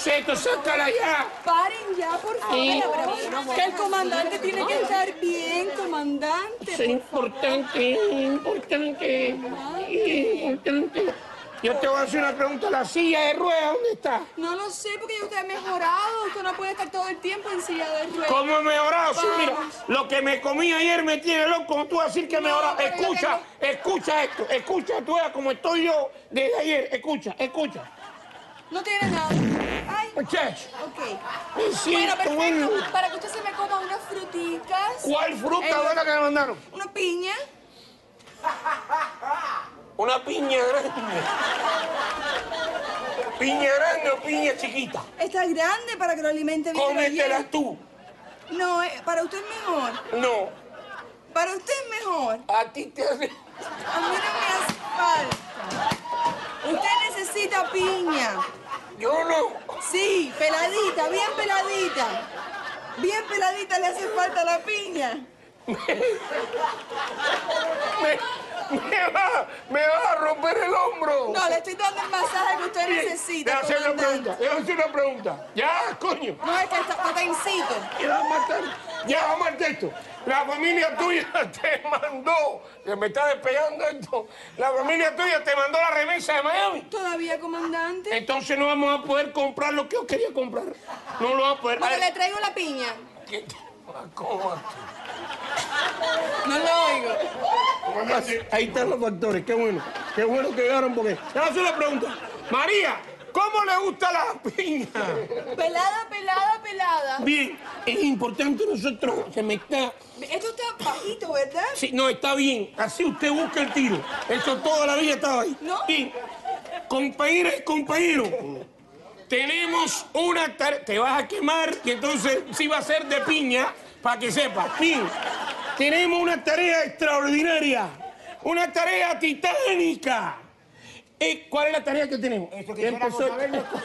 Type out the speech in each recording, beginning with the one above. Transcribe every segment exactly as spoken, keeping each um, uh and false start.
Joseto, sácala ya. Paren ya, por favor. Sí. Que el comandante tiene que estar bien, comandante. Es importante, importante, importante. Yo te voy a hacer una pregunta. ¿La silla de ruedas dónde está? No lo sé, porque ya usted ha mejorado. Usted no puede estar todo el tiempo en silla de ruedas. ¿Cómo he mejorado? Sí, mira, lo que me comí ayer me tiene loco. ¿Cómo tú vas a decir que he mejorado? pero yo Escucha, escucha esto, escucha, tú veas cómo estoy yo desde ayer. Escucha, escucha. No tiene nada. Ay. Muchacho. Ok. Me Bueno, siento perfecto. bueno. Para que usted se me coma unas fruticas. ¿Cuál fruta Eh, buena que me mandaron? Una piña. Una piña grande. ¿Piña grande o piña chiquita? Está grande para que lo alimente bien. Cómetela ayer. tú. No, eh, para usted es mejor. No, Para usted es mejor. a ti te hace... A mí no me hace falta. Usted necesita piña. Yo no. Sí, peladita, bien peladita. Bien peladita le hace falta la piña. Me, me, va, me va a romper el hombro. No, le estoy dando el masaje que usted necesita. Déjame hacer una comandante. pregunta, déjame hacer una pregunta. Ya, coño. No, es que está potencito. Ya vamos a matar. Ya vamos al texto. La familia tuya te mandó, que me está despegando esto, la familia tuya te mandó la remesa de Miami. ¿Todavía, comandante? Entonces no vamos a poder comprar lo que yo quería comprar. No lo vamos a poder. Bueno, le traigo la piña. ¿Qué? ¿Cómo? No lo oigo. Ahí están los factores, qué bueno. Qué bueno que llegaron porque... Te voy a hacer una pregunta. María, ¿cómo le gusta la piña? Pelada, pelada, pelada. Bien, es importante nosotros, se me está... Esto está bajito, ¿verdad? Sí, no, está bien. Así usted busca el tiro. Eso toda la vida estaba ahí. ¿No? Bien. Compañeras y compañeros, tenemos una tarea... Te vas a quemar y entonces sí va a ser de piña, para que sepas. Bien. Tenemos una tarea extraordinaria. Una tarea titánica. Eh, ¿Cuál es la tarea que tenemos? Esto quisiéramos saber nosotros.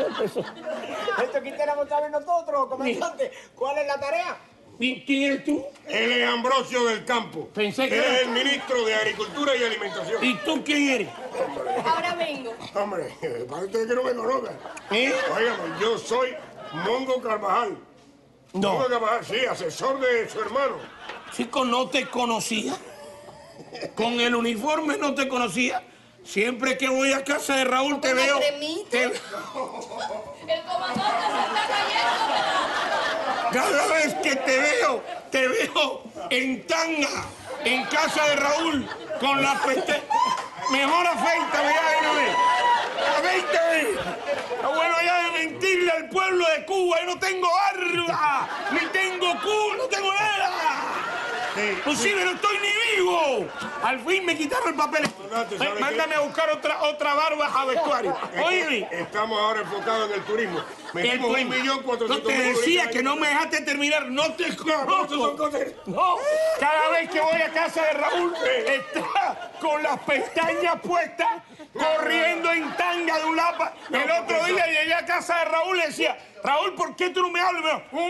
Esto quisiéramos saber nosotros, comandante. ¿Cuál es la tarea? Bien, ¿quién eres tú? Él es Ambrosio del Campo. Pensé que Él era- es el ministro de Agricultura y Alimentación. ¿Y tú quién eres? Ahora vengo. Hombre, parece que no me conozca. ¿Eh? Óigame, yo soy Mongo Carvajal. No. Mongo Carvajal, sí, asesor de su hermano. Chico, no te conocía. Con el uniforme no te conocía. Siempre que voy a casa de Raúl te ¿Una veo... cremita? te- El comandante se está cayendo. Cada vez que te veo, te veo en tanga, en casa de Raúl, con la peste... Mejor afeítame ya de una vez. Afeítame. No bueno ya de mentirle al pueblo de Cuba. Yo no tengo barba, ni tengo culo, no tengo nada. Inclusive no estoy ni vivo. Al fin me quitaron el papel. Comandante, ¿sabe qué? Mándame a buscar otra, otra barba a vestuario. Oye, Estamos ahora enfocados en el turismo. el Metimos un turismo. millón No cuatrocientos te mil decía ahorita. que no me dejaste terminar, no te No, pero eso son conozco. cosas... No, cada vez que voy a casa de Raúl está con las pestañas puestas, corriendo en tanga de un lado. pa- El otro día llegué a casa de Raúl y le decía, Raúl, ¿por qué tú no me hablas? Y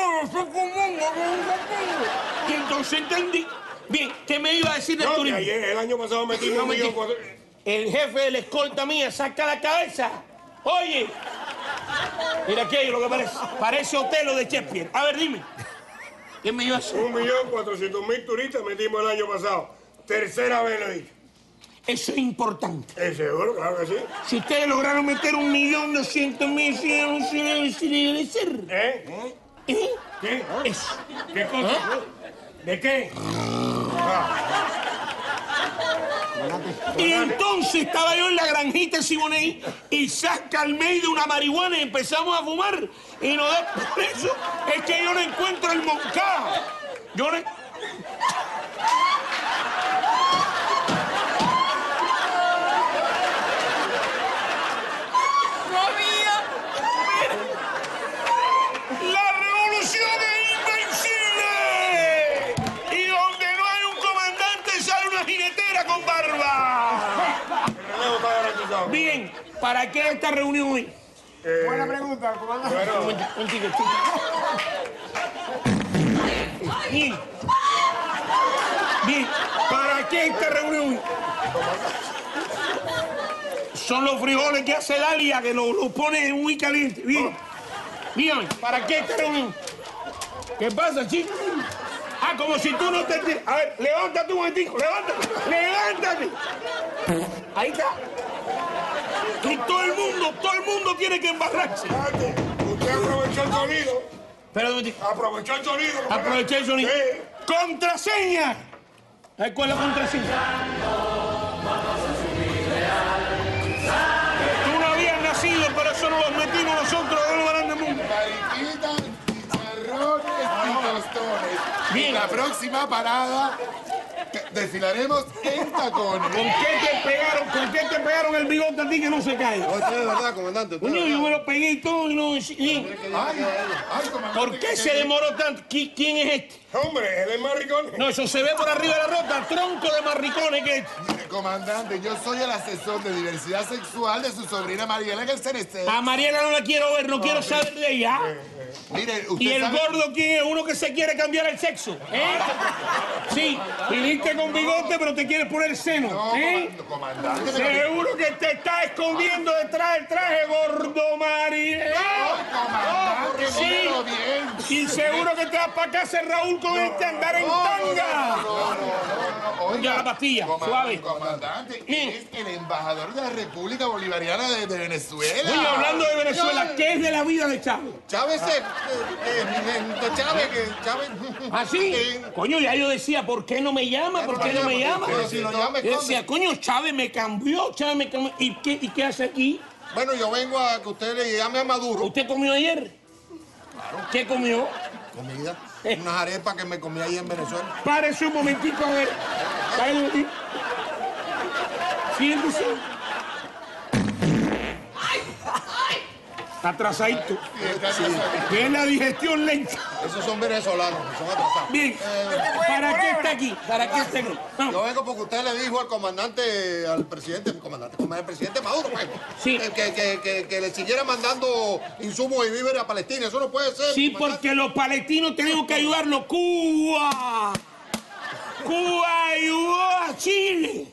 me y entonces entendí. Bien, ¿qué me iba a decir del No, que turismo? ayer, el año pasado metimos No, un millón mentira. cuatrocientos... El jefe de la escolta mía saca la cabeza. Oye, mira aquello lo que parece. Parece Otelo de Shakespeare. A ver, dime. ¿Qué me iba a hacer? Un millón cuatrocientos mil turistas metimos el año pasado. Tercera vez lo he dicho. Eso es importante. ¿Es seguro? Claro que sí. Si ustedes lograron meter un millón doscientos mil, si no se debe ser. ¿Eh? ¿Eh? ¿Qué? Eso. ¿Qué cosa? ¿De qué? Y entonces estaba yo en la granjita de Siboney y saca al medio una marihuana y empezamos a fumar. Y no da por eso. Es que yo no encuentro el moncado. Yo no... No había. ¡La revolución es invencible! Y donde no hay un comandante sale una jinetera con barba. El relevo está garantizado. Bien, ¿para qué esta reunión hoy? Eh, Buena pregunta, comandante. bueno, Un chico, chico. Bien. Bien, ¿para qué esta reunión? son los frijoles que hace Dalia, que los lo pone muy caliente. Bien. Dígame, ¿para qué esta reunión? ¿Qué pasa, chico? Ah, como si tú no te... A ver, levántate un momentico, levántate, levántate. Ahí está. Y todo el mundo, todo el mundo tiene que embarrarse. Usted aprovechó el sonido. Espera un momentico. Aprovechó el sonido. Aproveché el sonido. Sí. ¡Contraseña! ¿Sabes cuál es la contraseña? Tú no habías nacido, pero eso nos lo metimos nosotros de los grandes mundos. Mariquita, chicharrones y tostones. Bien. En la próxima parada te- desfilaremos en tacones. ¿Con qué te pegaron? ¿Con qué te pegaron el bigote a ti que no se cae? Usted es verdad, comandante. Usted Coño, es yo verdad. me lo pegué y todo y no... y- Ay, ay, comandante. ¿Por qué se demoró tanto? ¿Qui- ¿Quién es este? Hombre, él es maricón. No, eso se ve por arriba de la rota, tronco de marricones que es. Mire, comandante, yo soy el asesor de diversidad sexual de su sobrina Mariela en el C N C. A Mariela no la quiero ver, no quiero saber de ella. Mire, usted ¿Y el sabe... gordo quién es? Uno que se quiere cambiar el sexo, ¿eh? Sí, viniste con bigote, pero te quieres poner seno, No, ¿eh? comand- comandante, pero... Seguro que te está escondiendo detrás del traje, gordo Mariela. Comandante, Sí. míralo bien. Y seguro que te vas para casa Raúl con este andar en tanga. No, no, no, no, oiga, Ya la pastilla, comandante, suave. Comandante, Bien. es el embajador de la República Bolivariana de, de Venezuela. Oye, hablando de Venezuela, ¿qué es de la vida de Chávez? Chávez, eh, eh, eh, de Chávez, que Chávez... ¿Ah, sí? Sí. Coño, ya yo decía, ¿por qué no me llama? ¿Por qué no me llama? Pero si lo llama, Yo esconde. decía, coño, Chávez me cambió, Chávez me cambió. ¿Y qué, ¿Y qué hace aquí? Bueno, yo vengo a que usted le llame a Maduro. ¿Usted comió ayer? ¿Qué comió? Comida. Unas arepas que me comí ahí en Venezuela. Párese un momentico a ver. Párese un momentito. Siéntese. Atrasadito. Tiene la digestión lenta. Esos son venezolanos, son atrasados. Bien. ¿Para qué está aquí? ¿Para qué está aquí? Vamos. Yo vengo porque usted le dijo al comandante, al presidente, el comandante, como el presidente Maduro, pues, Sí. que, que, que, que- que le siguiera mandando insumos y víveres a Palestina. Eso no puede ser. Sí, comandante. porque los palestinos tenemos que ayudarlos. ¡Cuba! ¡Cuba ayudó a Chile!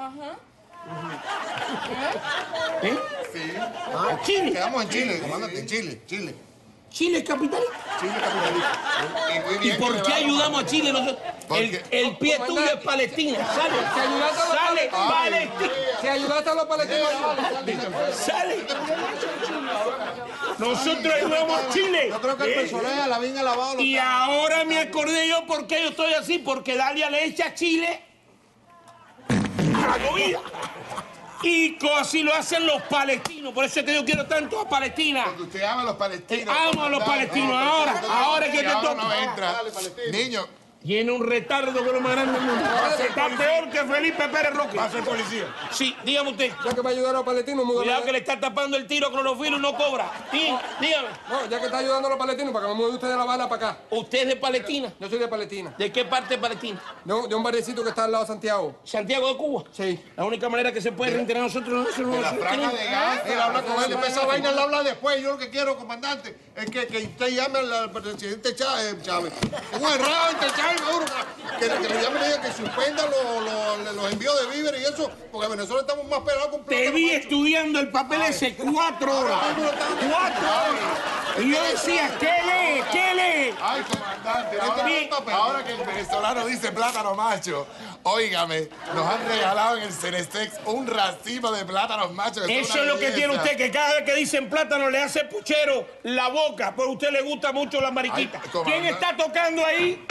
¿Eh? Sí. ¿A Chile? Quedamos en Chile, comandante, en Chile, Chile. ¿Chile es capitalista? Chile capitalista. Y muy ¿Y bien por que qué le vamos. ayudamos a Chile nosotros? El, Porque- el pie tuyo es Palestina. Sale, sale, Palestina. Si ayudaste a los palestinos. Sale. Nosotros ayudamos a Chile. Yo creo que el personaje la bien lavado. Y ahora me acordé yo por qué yo estoy así, porque Dalia le echa a Chile a la comida. Y co- así lo hacen los palestinos. Por eso es que yo quiero tanto a Palestina. Porque usted ama a los palestinos. Eh, amo a los comandante. palestinos. Ahora, ahora es que Y te ahora toca. no entra. Dale, Palestina. Niño, Tiene un retardo que lo más grande del mundo. Está peor que Felipe Pérez Roque. Va a ser policía. Sí, dígame usted. Ya que va a ayudar a los palestinos, múdame. Cuidado que le está tapando el tiro a clorofilo y no cobra. Sí, dígame. No, ya que está ayudando a los palestinos, para que me mueva usted de La Habana para acá. ¿Usted es de Palestina? Yo soy de Palestina. ¿De qué parte de Palestina? De un, de un barecito que está al lado de Santiago. ¿Santiago de Cuba? Sí. La única manera que se puede reintegrar a nosotros no es de la franja de gas. Él habla con él, después esa vaina la habla después. Yo lo que quiero, comandante, es que, que usted llame al, al presidente Chávez. Chávez. Un errado entre Chávez y Maduro. Que, que le llame y le diga que suspenda los, los, los envíos de víveres y eso, porque en Venezuela estamos más pelados con Te plátano vi macho. estudiando el papel ese cuatro horas. Cuatro horas. Y yo decía, ¿qué lee? ¿Qué lee? Ay, comandante, Este ahora, es el papel. ahora que el venezolano dice plátano macho, óigame, nos han regalado en el Cenesex un racimo de plátanos machos. que son Eso una es lo que belleza. tiene usted, que cada vez que dicen plátano le hace puchero la boca, porque a usted le gusta mucho la mariquita. Ay, comandante. ¿Quién está tocando ahí?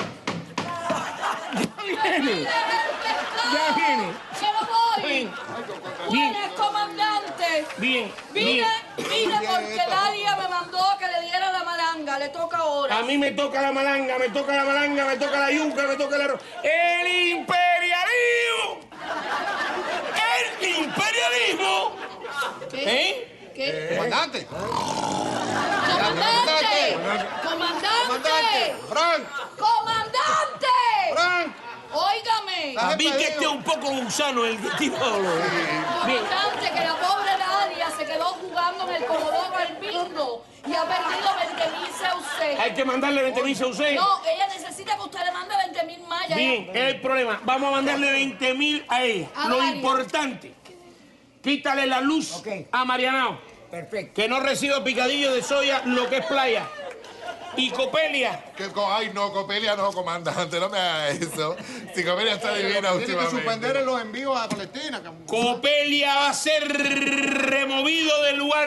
Ya viene. Ya viene. ¡Yo no voy! Bien. ¿Quién es comandante? Bien. Vine, Bien. vine porque Dalia me mandó que le diera la malanga, le toca ahora. A mí me toca la malanga, me toca la malanga, me toca la yuca, me toca el arroz. ¡El imperialismo! ¡El imperialismo! ¿Qué? ¿Eh? ¿Qué? Comandante. ¡Comandante! ¡Comandante! Comandante. Frank. ¡Comandante! Frank. Óigame, A mí que esté un poco gusano el tipo. Bien. comandante, que la pobre Dalia se quedó jugando en el comodoro al bingo y ha perdido veinte mil usted. Hay que mandarle veinte mil a usted. No, ella necesita que usted le mande veinte mil más. ya Bien, ella- es el problema. Vamos a mandarle veinte mil a ella. A Lo Dalia. importante quítale la luz Ok. a Marianao. Perfecto. Que no reciba picadillo de soya, lo que es playa. Y Copelia, Que co- Ay, no, Copelia no, comandante, no me haga eso. Si Copelia está divina Tiene que últimamente. suspender los envíos a Palestina. cam- Copelia va a ser removido del lugar.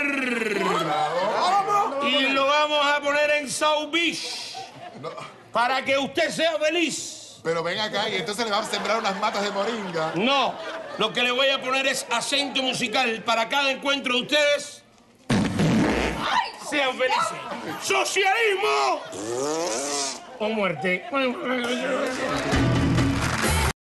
Y lo vamos a poner en South Beach. Para que usted sea feliz. Pero ven acá y entonces le vamos a sembrar unas matas de moringa. No, lo que le voy a poner es acento musical para cada encuentro de ustedes. Sean felices. ¡Socialismo! O muerte.